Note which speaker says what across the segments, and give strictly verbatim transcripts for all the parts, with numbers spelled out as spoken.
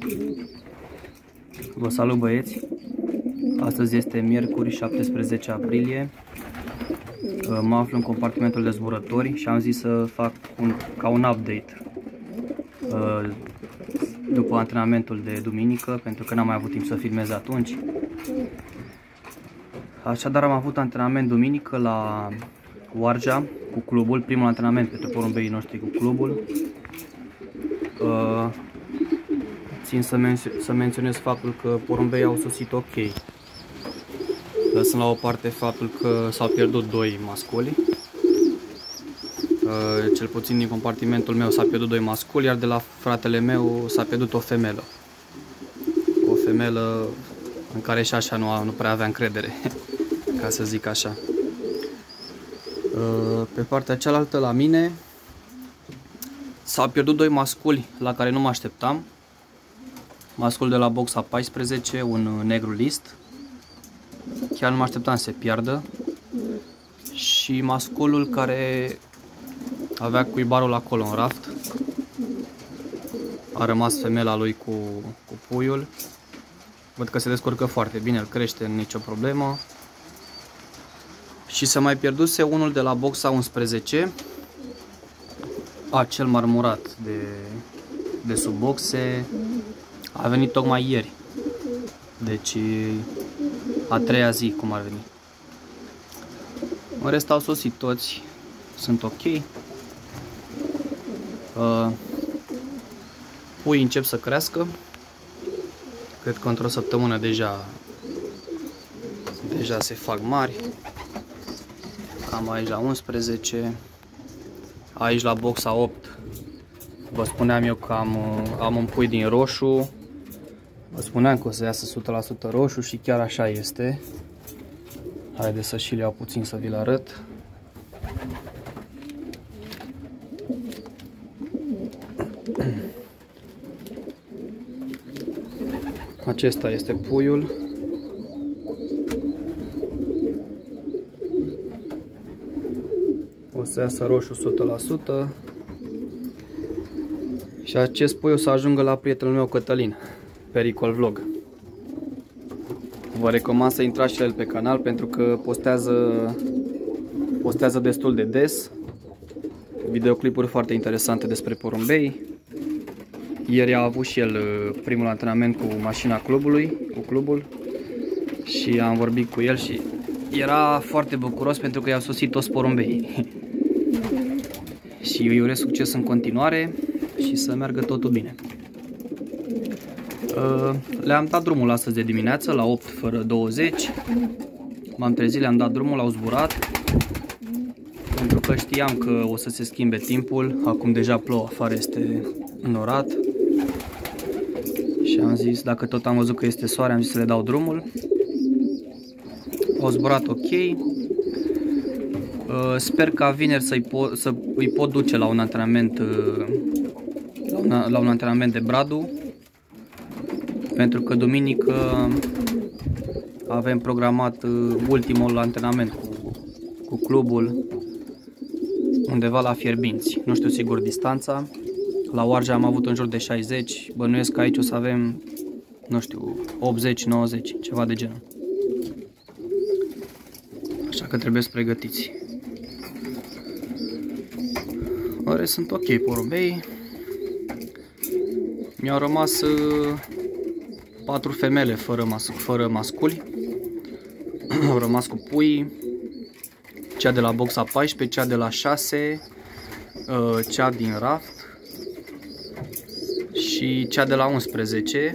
Speaker 1: Vă salut, băieți! Astăzi este miercuri, șaptesprezece aprilie. Mă aflu în compartimentul de zburători și am zis să fac un, ca un update după antrenamentul de duminică, pentru că n-am mai avut timp să filmez atunci. Așadar, am avut antrenament duminică la Oarja cu clubul, primul antrenament pentru porumbeii noștri cu clubul. Țin să, menț să menționez faptul că porumbeii au sosit ok. Lăsând la o parte faptul că s-au pierdut doi masculi. Cel puțin din compartimentul meu s-a pierdut doi masculi, iar de la fratele meu s-a pierdut o femelă. O femelă în care și așa nu, nu prea avea încredere, ca să zic așa. Pe partea cealaltă, la mine, s-au pierdut doi masculi la care nu mă așteptam. Mascul de la boxa paisprezece, un negru list. Chiar nu mă așteptam să se piardă. Și masculul care avea cuibarul acolo în raft. A rămas femela lui cu, cu puiul. Văd că se descurcă foarte bine, îl crește, nicio problemă. Și se mai pierduse unul de la boxa unsprezece. Acel marmurat de, de sub boxe. A venit tocmai ieri. Deci a treia zi cum ar veni. În rest au sosit toți. Sunt ok. Uh, Puii încep să crească. Cred că într-o săptămână deja Deja se fac mari. Cam aici la unsprezece. Aici la boxa opt. Vă spuneam eu că am, am un pui din roșu. Vă spuneam că o să iasă o sută la sută roșu și chiar așa este. Haideți să și le iau puțin să vi-l arăt. Acesta este puiul. O să iasă roșu o sută la sută. Și acest pui o să ajungă la prietenul meu Cătălin, Pericol Vlog. Vă recomand să intrați și el pe canal pentru că postează, postează destul de des videoclipuri foarte interesante despre porumbei. Ieri a avut și el primul antrenament cu mașina clubului, cu clubul, și am vorbit cu el și era foarte bucuros pentru că i-au sosit toți porumbeii. Și îi urez succes în continuare și să meargă totul bine. Le-am dat drumul astăzi de dimineață la opt fără douăzeci. M-am trezit, le-am dat drumul, au zburat. Pentru că știam că o să se schimbe timpul. Acum deja plouă, afară este înnorat. Și am zis, dacă tot am văzut că este soare, am zis să le dau drumul. Au zburat ok. Sper ca vineri să-i pot, să îi pot duce la un antrenament la un, la un antrenament de bradu. Pentru că duminică avem programat ultimul antrenament cu, cu clubul undeva la Fierbinți. Nu știu sigur distanța. La Oarja am avut în jur de șaizeci. Bănuiesc că aici o să avem, nu știu, optzeci nouăzeci, ceva de genul. Așa că trebuie să pregătiți. Ore sunt ok porumbei. Mi-au rămas patru femele fără, mas fără masculi. Au rămas cu pui. Cea de la boxa paisprezece, cea de la șase, cea din raft și cea de la unsprezece.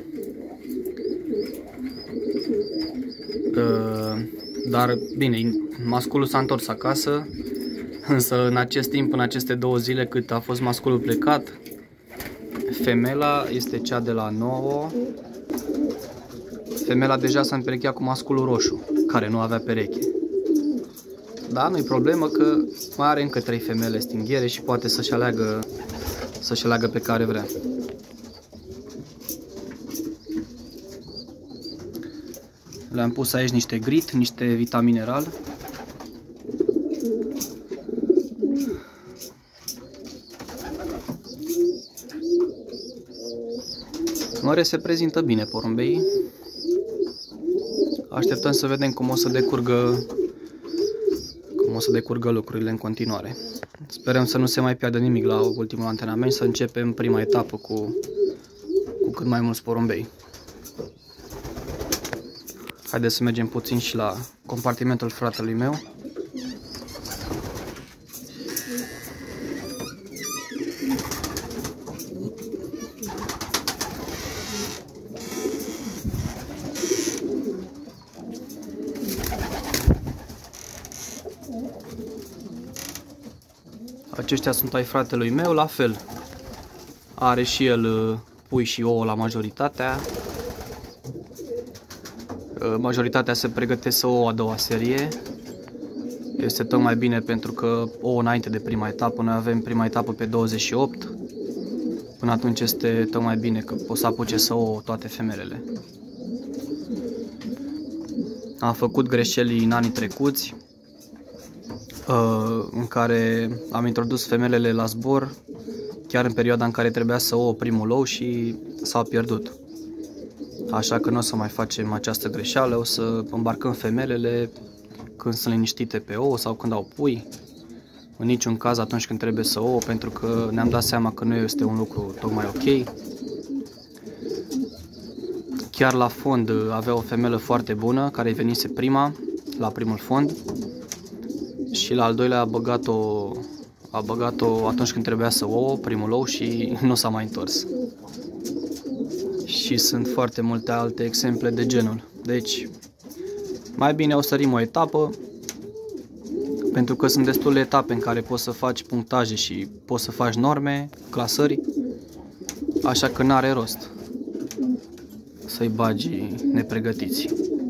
Speaker 1: Dar bine, masculul s-a întors acasă. Însă în acest timp, în aceste două zile cât a fost masculul plecat, femela este cea de la nouă. Femela deja s-a împerecheat cu masculul roșu, care nu avea pereche. Da, nu-i problemă că mai are încă trei femele stinghiere și poate să-și aleagă, să-și aleagă pe care vrea. Le-am pus aici niște grit, niște vitamineral. În rest se prezintă bine porumbeii. Așteptăm să vedem cum o să decurgă cum o să decurgă lucrurile în continuare. Sperăm să nu se mai piardă nimic la ultimul antrenament, să începem prima etapă cu, cu cât mai mulți porumbei. Haideți să mergem puțin și la compartimentul fratelui meu. Aceștia sunt ai fratelui meu, la fel. Are și el pui și ouă la majoritatea. Majoritatea se pregătesc să o a doua serie. Este tocmai bine pentru că ouă înainte de prima etapă. Noi avem prima etapă pe douăzeci și opt. Până atunci este tocmai bine că pot să apuce să ouă toate femelele. Am făcut greșeli în anii trecuți, în care am introdus femelele la zbor chiar în perioada în care trebuia să ouă primul ou și s-au pierdut. Așa că nu o să mai facem această greșeală, o să îmbarcăm femelele când sunt liniștite pe ou sau când au pui. În niciun caz atunci când trebuie să ouă, pentru că ne-am dat seama că nu este un lucru tocmai ok. Chiar la fond avea o femelă foarte bună care îi venise prima, la primul fond. Și la al doilea a băgat-o a băgat-o atunci când trebuia să ouă primul ou și nu s-a mai întors. Și sunt foarte multe alte exemple de genul. Deci, mai bine o sărim o etapă, pentru că sunt destule etape în care poți să faci punctaje și poți să faci norme, clasări, așa că n-are rost să-i bagi nepregătiți.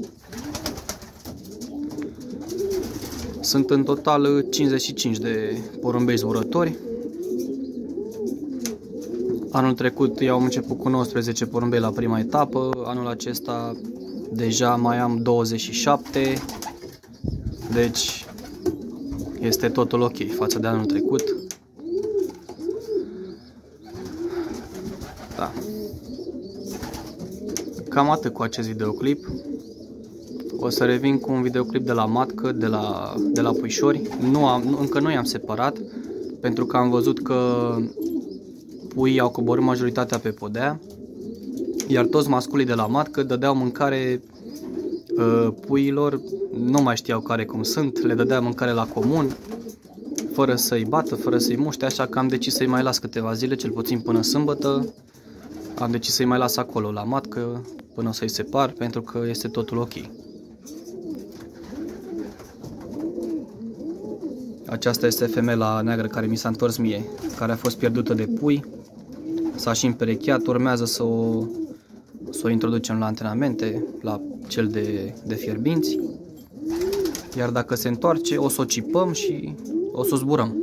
Speaker 1: Sunt în total cincizeci și cinci de porumbei zburători. Anul trecut eu am început cu nouăsprezece porumbei la prima etapă. Anul acesta deja mai am douăzeci și șapte. Deci este totul ok față de anul trecut. Da. Cam atât cu acest videoclip. O să revin cu un videoclip de la matcă, de la, de la puișori. Nu am, încă nu i-am separat, pentru că am văzut că puii au coborât majoritatea pe podea, iar toți masculii de la matcă dădeau mâncare uh, puiilor, nu mai știau care cum sunt, le dădea mâncare la comun, fără să-i bată, fără să-i muște, așa că am decis să-i mai las câteva zile, cel puțin până sâmbătă. Am decis să-i mai las acolo la matcă până o să-i separ, pentru că este totul ok. Aceasta este femela neagră care mi s-a întors mie, care a fost pierdută de pui. S-a și împerecheat, urmează să o, să o introducem la antrenamente, la cel de, de fierbinți. Iar dacă se întoarce, o să o cipăm și o să o zburăm.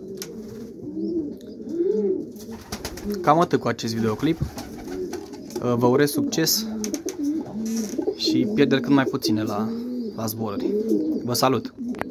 Speaker 1: Cam atât cu acest videoclip. Vă urez succes și pierderi cât mai puține la, la zboruri. Vă salut!